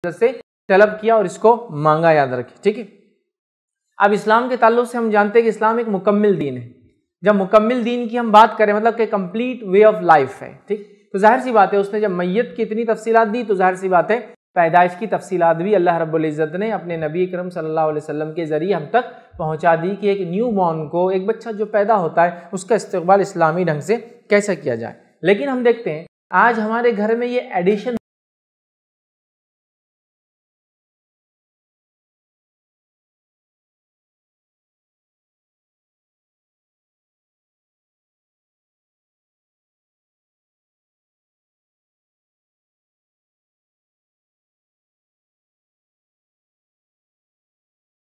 इज्जत से तलब किया और इसको मांगा, याद रखें, ठीक है। अब इस्लाम के ताल्लुक से हम जानते हैं कि इस्लाम एक मुकम्मिल दीन है। जब मुकम्मिल दीन की हम बात करें मतलब कि कंप्लीट वे ऑफ लाइफ है, ठीक, तो जाहिर सी बात है उसने जब मैयत की इतनी तफसीलात दी तो जाहिर सी बात है पैदाइश की तफसीलात भी अल्लाह रब्बुल इज़्ज़त ने अपने नबी अकरम सल्लल्लाहु अलैहि वसल्लम के ज़रिए हम तक पहुंचा दी कि एक न्यू बॉर्न को, एक बच्चा जो पैदा होता है उसका इस्तकबाल इस्लामी ढंग से कैसे किया जाए। लेकिन हम देखते हैं आज हमारे घर में ये एडिशन